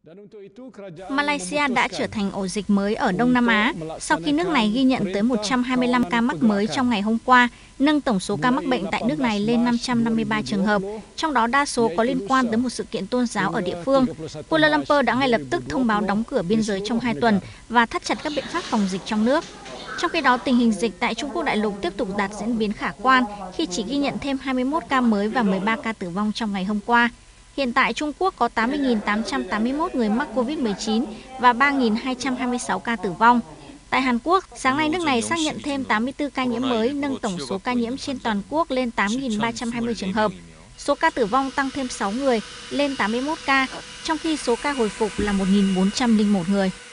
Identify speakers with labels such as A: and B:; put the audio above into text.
A: Malaysia đã trở thành ổ dịch mới ở Đông Nam Á sau khi nước này ghi nhận tới 125 ca mắc mới trong ngày hôm qua, nâng tổng số ca mắc bệnh tại nước này lên 553 trường hợp, trong đó đa số có liên quan tới một sự kiện tôn giáo ở địa phương. Kuala Lumpur đã ngay lập tức thông báo đóng cửa biên giới trong 2 tuần và thắt chặt các biện pháp phòng dịch trong nước. Trong khi đó, tình hình dịch tại Trung Quốc đại lục tiếp tục đạt diễn biến khả quan khi chỉ ghi nhận thêm 21 ca mới và 13 ca tử vong trong ngày hôm qua. Hiện tại, Trung Quốc có 80.881 người mắc COVID-19 và 3.226 ca tử vong. Tại Hàn Quốc, sáng nay nước này xác nhận thêm 84 ca nhiễm mới, nâng tổng số ca nhiễm trên toàn quốc lên 8.320 trường hợp. Số ca tử vong tăng thêm 6 người, lên 81 ca, trong khi số ca hồi phục là 1.401 người.